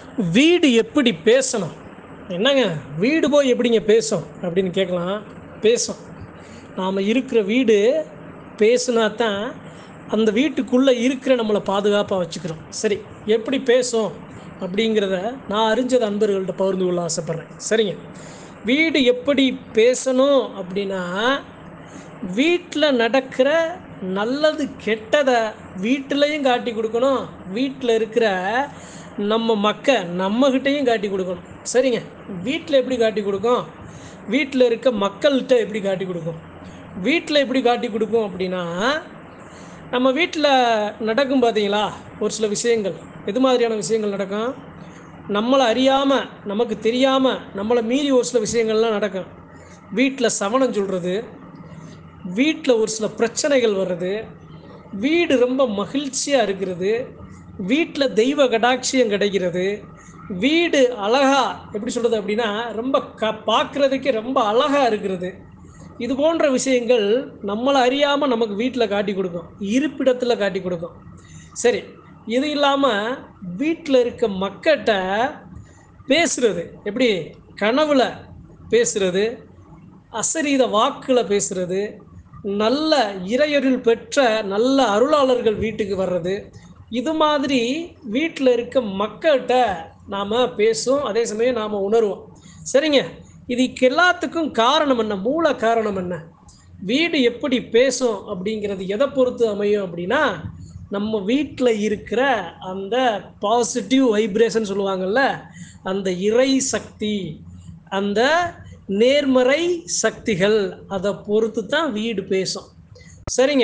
வீடு எப்படி பேசணும்? என்னங்க வீடு போய் எப்படிங்க பேசும் அப்படின்னு கேட்கலாம். பேசும். நாம் இருக்கிற வீடு பேசுனா தான் அந்த வீட்டுக்குள்ளே இருக்கிற நம்மளை பாதுகாப்பாக வச்சுக்கிறோம். சரி, எப்படி பேசும் அப்படிங்கிறத நான் அறிஞ்சது அன்பர்கள்ட்ட பகிர்ந்து கொள்ள ஆசைப்பட்றேன். சரிங்க, வீடு எப்படி பேசணும் அப்படின்னா, வீட்டில் நடக்கிற நல்லது கெட்டதை வீட்டிலையும் காட்டி கொடுக்கணும், வீட்டில் இருக்கிற நம்மக்கிட்டையும் காட்டி கொடுக்கணும். சரிங்க, வீட்டில் எப்படி காட்டி கொடுக்கும்? வீட்டில் இருக்க மக்கள்கிட்ட எப்படி காட்டி கொடுக்கும்? வீட்டில் எப்படி காட்டி கொடுக்கும் அப்படின்னா, நம்ம வீட்டில் நடக்கும் பார்த்தீங்களா ஒரு சில விஷயங்கள். எது மாதிரியான விஷயங்கள் நடக்கும்? நம்மளை அறியாமல், நமக்கு தெரியாமல், நம்மளை மீறி ஒரு சில விஷயங்கள்லாம் நடக்கும். வீட்டில் சவனம் சொல்கிறது, வீட்டில் ஒரு சில பிரச்சனைகள் வர்றது, வீடு ரொம்ப மகிழ்ச்சியாக இருக்கிறது, வீட்டில் தெய்வ கடாட்சியம் கிடைக்கிறது, வீடு அழகா எப்படி சொல்கிறது அப்படின்னா ரொம்ப பார்க்குறதுக்கே ரொம்ப அழகாக இருக்கிறது. இது போன்ற விஷயங்கள் நம்மளை அறியாமல் நமக்கு வீட்டில் காட்டி கொடுக்கும், இருப்பிடத்தில் காட்டி கொடுக்கும். சரி, இது இல்லாமல் வீட்டில் இருக்க மக்கள்கிட்ட பேசுகிறது எப்படி? கனவுல பேசுகிறது, அசரீத வாக்கில் பேசுகிறது, நல்ல இறையருள் பெற்ற நல்ல அருளாளர்கள் வீட்டுக்கு வர்றது, இது மாதிரி வீட்டில் இருக்க மக்கள்கிட்ட நாம் பேசுவோம், அதே சமயம் நாம் உணர்வோம். சரிங்க, இதுக்கு எல்லாத்துக்கும் காரணம் என்ன? மூல காரணம் என்ன? வீடு எப்படி பேசும் அப்படிங்கிறது எதை பொறுத்து அமையும் அப்படின்னா, நம்ம வீட்டில் இருக்கிற அந்த பாசிட்டிவ் வைப்ரேஷன் சொல்லுவாங்கள்ல, அந்த இறை சக்தி, அந்த நேர்மறை சக்திகள், அதை பொறுத்து தான் வீடு பேசும். சரிங்க,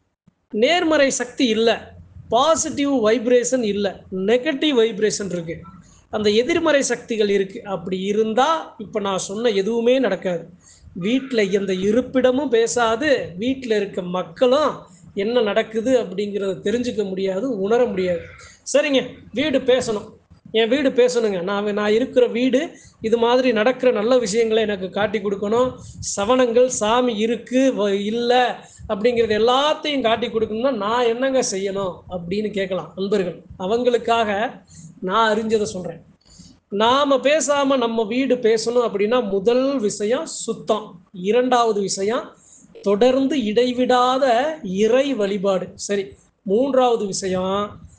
நேர்மறை சக்தி இல்லை, பாசிட்டிவ் வைப்ரேஷன் இல்லை, நெகட்டிவ் வைப்ரேஷன் இருக்குது, அந்த எதிர்மறை சக்திகள் இருக்குது. அப்படி இருந்தால் இப்போ நான் சொன்ன எதுவுமே நடக்காது. வீட்டில் எந்த இருப்பிடமும் பேசாது, வீட்டில் இருக்க மக்களும் என்ன நடக்குது அப்படிங்கிறத தெரிஞ்சுக்க முடியாது, உணர முடியாது. சரிங்க, வீடு பேசணும். என் வீடு பேசணுங்க, நான் இருக்கிற வீடு இது மாதிரி நடக்கிற நல்ல விஷயங்களை எனக்கு காட்டி கொடுக்கணும், சவனங்கள் சாமி இருக்குது இல்லை அப்படிங்கிறது எல்லாத்தையும் காட்டி கொடுக்கணும்னா நான் என்னங்க செய்யணும் அப்படின்னு கேட்கலாம் அன்பர்கள். அவங்களுக்காக நான் அறிஞ்சதை சொல்கிறேன். நாம் பேசாமல் நம்ம வீடு பேசணும் அப்படின்னா, முதல் விஷயம் சுத்தம், இரண்டாவது விஷயம் தொடர்ந்து இடைவிடாத இறை வழிபாடு. சரி, மூன்றாவது விஷயம்,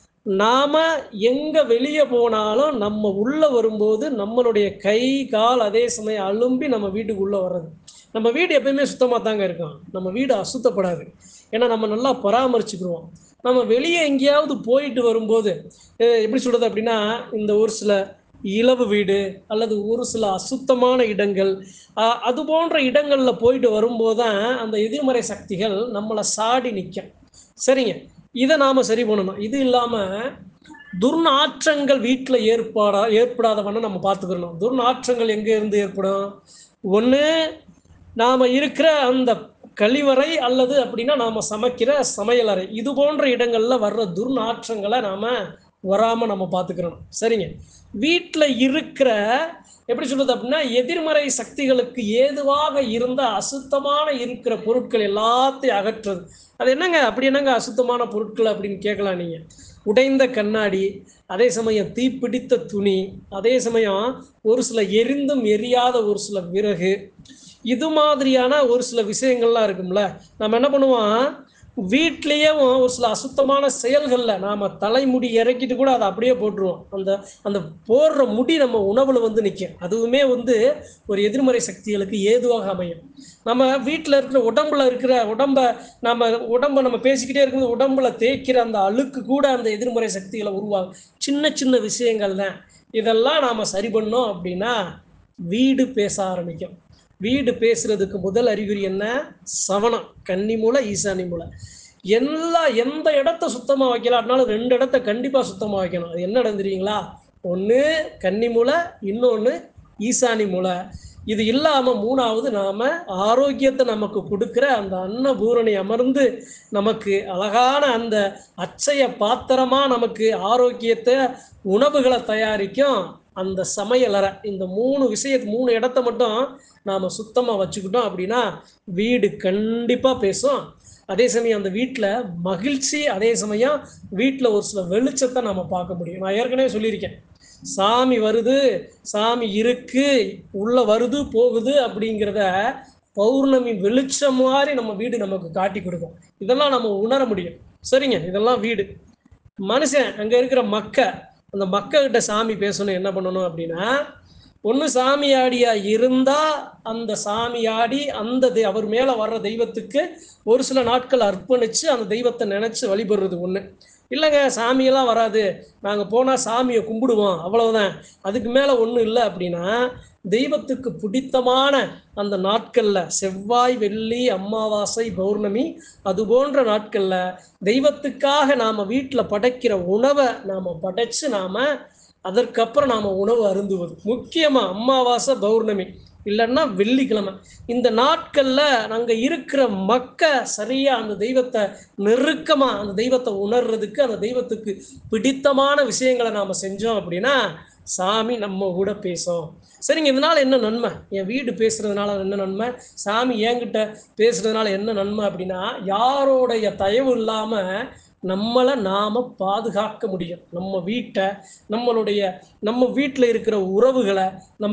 நாம் எங்கே வெளியே போனாலும் நம்ம உள்ளே வரும்போது நம்மளுடைய கை கால் அதே சமயம் அலும்பி நம்ம வீட்டுக்குள்ளே வர்றது. நம்ம வீடு எப்பயுமே சுத்தமாக தாங்க இருக்கும், நம்ம வீடு அசுத்தப்படாது. ஏன்னா நம்ம நல்லா பராமரிச்சுக்கிடுவோம். நம்ம வெளியே எங்கேயாவது போயிட்டு வரும்போது எப்படி சொல்கிறது அப்படின்னா, இந்த ஒரு சில இலவு வீடு அல்லது ஒரு சில அசுத்தமான இடங்கள், அது போன்ற இடங்களில் போயிட்டு வரும்போது தான் அந்த எதிர்மறை சக்திகள் நம்மளை சாடி நிற்கும். சரிங்க, இதை நாம் சரி பண்ணணும். இது இல்லாமல் துர்நாற்றங்கள் வீட்டில் ஏற்படாதவண்ணம் நம்ம பார்த்துக்கணும். துர்நாற்றங்கள் எங்கே இருந்து ஏற்படும்? ஒன்று, நாம் இருக்கிற அந்த கழிவறை அல்லது அப்படின்னா நாம் சமைக்கிற சமையலறை, இது போன்ற இடங்களில் வர்ற துர்நாற்றங்களை நாம் வராமல் நம்ம பார்த்துக்கிறோம். சரிங்க, வீட்டில் இருக்கிற எப்படி சொல்கிறது அப்படின்னா, எதிர்மறை சக்திகளுக்கு ஏதுவாக இருந்த அசுத்தமான இருக்கிற பொருட்கள் எல்லாத்தையும் அகற்றுறது. அது என்னங்க அப்படி என்னங்க அசுத்தமான பொருட்கள் அப்படின்னு கேட்கலாம் நீங்கள். உடைந்த கண்ணாடி, அதே சமயம் தீப்பிடித்த துணி, அதே சமயம் ஒரு சில எரிந்தும் எரியாத ஒரு சில விறகு, இது மாதிரியான ஒரு சில விஷயங்கள்லாம் இருக்கும்ல. நம்ம என்ன பண்ணுவோம், வீட்லேயே ஒரு சில அசுத்தமான செயல்களில் நாம் தலைமுடி இறக்கிட்டு கூட அதை அப்படியே போட்டுருவோம். அந்த போடுற முடி நம்ம உணவில் வந்து நிற்கும். அதுவுமே வந்து ஒரு எதிர்மறை சக்திகளுக்கு ஏதுவாக அமையும். நம்ம வீட்டில் இருக்கிற உடம்பை நம்ம பேசிக்கிட்டே இருக்கும்போது உடம்புல தேய்க்கிற அந்த அழுக்கு கூட அந்த எதிர்மறை சக்திகளை உருவாகும். சின்ன சின்ன விஷயங்கள் தான். இதெல்லாம் நாம் சரி பண்ணோம் அப்படின்னா வீடு பேச ஆரம்பிக்கும். வீடு பேசுறதுக்கு முதல் அறிகுறி என்ன? சவனம், கன்னி மூலை, ஈசானி மூலை. எந்த இடத்த சுத்தமாக வைக்கலாம்னாலும் 2 இடத்த கண்டிப்பாக சுத்தமாக வைக்கணும். அது என்ன இடம் தெரியுங்களா? ஒன்று கன்னி மூலை, இன்னொன்று ஈசானி மூலை. இது இல்லாமல் மூணாவது, நாம் ஆரோக்கியத்தை நமக்கு கொடுக்குற அந்த அன்னபூரணி அமர்ந்து நமக்கு அழகான அந்த அச்சய பாத்திரமாக நமக்கு ஆரோக்கியத்தை உணவுகளை தயாரிக்கும் அந்த சமையலறை. இந்த 3 இடத்த மட்டும் நாம் சுத்தமாக வச்சுக்கிட்டோம் அப்படின்னா வீடு கண்டிப்பாக பேசும். அதே சமயம் அந்த வீட்டில் மகிழ்ச்சி, அதே சமயம் வீட்டில் ஒரு சில வெளிச்சத்தை நம்ம பார்க்க முடியும். நான் ஏற்கனவே சொல்லியிருக்கேன், சாமி வருது, சாமி இருக்கு, உள்ள வருது போகுது அப்படிங்கிறத பௌர்ணமி வெளிச்சம் மாதிரி நம்ம வீடு நமக்கு காட்டி கொடுக்கும். இதெல்லாம் நம்ம உணர முடியும். சரிங்க, இதெல்லாம் வீடு. மனுஷன் அங்கே இருக்கிற அந்த மக்கள்கிட்ட சாமி பேசணும். என்ன பண்ணணும் அப்படின்னா, ஒன்று சாமியாடியா இருந்தால் அந்த சாமியாடி அவர் மேலே வர்ற தெய்வத்துக்கு ஒரு சில நாட்கள் அர்ப்பணித்து அந்த தெய்வத்தை நினச்சி வழிபடுறது ஒன்று. இல்லைங்க, சாமியெல்லாம் வராது, நாங்கள் போனால் சாமியை கும்பிடுவோம், அவ்வளவுதான், அதுக்கு மேலே ஒன்றும் இல்லை அப்படின்னா, தெய்வத்துக்கு பிடித்தமான அந்த நாட்களில் செவ்வாய், வெள்ளி, அமாவாசை, பௌர்ணமி, அது போன்ற நாட்களில் தெய்வத்துக்காக நாம் வீட்டில் படைக்கிற உணவை நாம் படைச்சு அதற்கப்புறம் நாம் உணவு அருந்துவது. முக்கியமாக அமாவாசை, பௌர்ணமி, இல்லைன்னா வெள்ளிக்கிழமை, இந்த நாட்களில் நாங்கள் இருக்கிற சரியாக அந்த தெய்வத்தை நெருக்கமாக அந்த தெய்வத்தை உணர்றதுக்கு, அந்த தெய்வத்துக்கு பிடித்தமான விஷயங்களை நாம் செஞ்சோம் அப்படின்னா சாமி நம்ம கூட பேசும். சரிங்க, இதனால் என்ன நன்மை? என் வீடு பேசுகிறதுனால என்ன நன்மை? சாமி என்கிட்ட பேசுகிறதுனால என்ன நன்மை அப்படின்னா, யாரோடைய தயவு இல்லாமல் நம்மளை நாம் பாதுகாக்க முடியும். நம்ம வீட்டை, நம்ம வீட்டில் இருக்கிற உறவுகளை,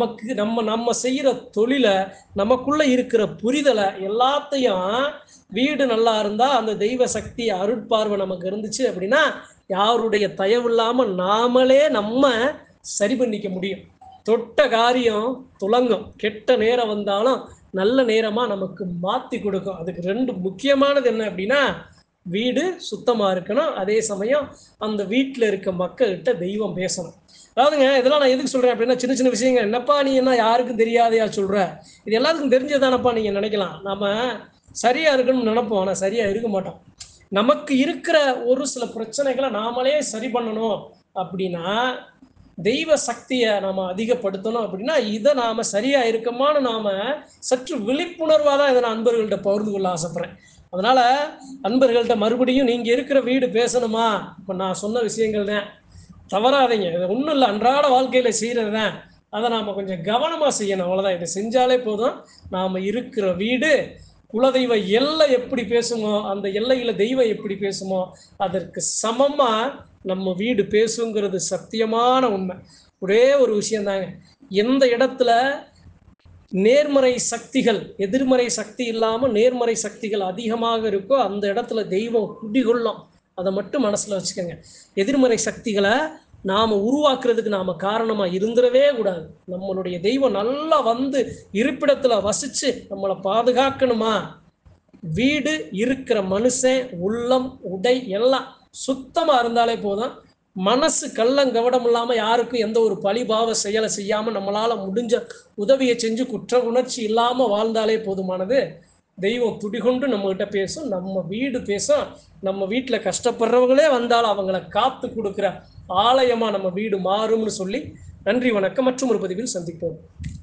நம்ம செய்கிற தொழிலை, நமக்குள்ளே இருக்கிற புரிதலை எல்லாத்தையும், வீடு நல்லா இருந்தால் அந்த தெய்வ சக்தி அருட்பார்வை நமக்கு இருந்துச்சு அப்படின்னா யாருடைய தயவு இல்லாமல் நாமளே நம்ம சரி பண்ணிக்க முடியும். தொட்ட காரியம் துலங்கும். கெட்ட நேரம் வந்தாலும் நல்ல நேரமாக நமக்கு மாற்றி கொடுக்கும். அதுக்கு ரெண்டு முக்கியமானது என்ன அப்படின்னா, வீடு சுத்தமாக இருக்கணும், அதே சமயம் அந்த வீட்டில் இருக்க மக்கள்கிட்ட தெய்வம் பேசணும். அதாவதுங்க, இதெல்லாம் நான் எதுக்கு சொல்கிறேன் அப்படின்னா, சின்ன சின்ன விஷயங்கள். என்னப்பா நீ என்ன யாருக்கும் தெரியாதையா சொல்கிற? இது எல்லாத்துக்கும் தெரிஞ்சதானப்பா நீங்கள் நினைக்கலாம். நம்ம சரியாக இருக்கணும்னு நினைப்போம், ஆனால் சரியாக இருக்க மாட்டோம். நமக்கு இருக்கிற ஒரு சில பிரச்சனைகளை நாமளே சரி பண்ணணும் அப்படின்னா, தெய்வ சக்தியை நாம் அதிகப்படுத்தணும் அப்படின்னா, இதை நாம் சரியாக இருக்கமான்னு நாம் சற்று விழிப்புணர்வாக தான் இதை நான் அன்பர்கள்ட்ட பகிர்ந்து கொள்ள ஆசைப்பட்றேன். அதனால் அன்பர்கள்ட்ட மறுபடியும், நீங்கள் இருக்கிற வீடு பேசணுமா, இப்போ நான் சொன்ன விஷயங்கள் தான், தவறாதீங்க. இது ஒன்றும் இல்லை, அன்றாட வாழ்க்கையில் செய்கிறது தான். அதை நாம் கொஞ்சம் கவனமாக செய்யணும், அவ்வளோதான். இதை செஞ்சாலே போதும். நாம் இருக்கிற வீடு குலதெய்வ எல்லை எப்படி பேசுமோ, அந்த எல்லையில் தெய்வம் எப்படி பேசுமோ அதற்கு சமமாக நம்ம வீடு பேசுங்கிறது சத்தியமான உண்மை. ஒரே ஒரு விஷயந்தாங்க, எந்த இடத்துல நேர்மறை சக்திகள், எதிர்மறை சக்தி இல்லாமல் நேர்மறை சக்திகள் அதிகமாக இருக்கோ அந்த இடத்துல தெய்வம் குடிகொள்ளும். அதை மட்டும் மனசில் வச்சுக்கோங்க. எதிர்மறை சக்திகளை நாம் உருவாக்குறதுக்கு நாம் காரணமாக இருந்துடவே கூடாது. நம்மளுடைய தெய்வம் நல்லா இருப்பிடத்தில் வசித்து நம்மளை பாதுகாக்கணுமா, வீடு இருக்கிற மனுஷன் உள்ளம் உடை எல்லாம் சுத்தமாக இருந்தாலே போதும். மனசு கள்ளங்கவடம் இல்லாமல் யாருக்கும் எந்த ஒரு பழிபாவ செயலை செய்யாமல் நம்மளால் முடிஞ்ச உதவியை செஞ்சு குற்ற உணர்ச்சி இல்லாமல் வாழ்ந்தாலே போதுமானது. தெய்வம் துடிகொண்டு நம்மகிட்ட பேசும், நம்ம வீடு பேசும். நம்ம வீட்டில் கஷ்டப்படுறவங்களே வந்தாலும் அவங்கள காத்து கொடுக்குற ஆலயமாக நம்ம வீடு மாறும்னு சொல்லி, நன்றி, வணக்கம். மற்றும் ஒரு பதிவில் சந்திப்போம்.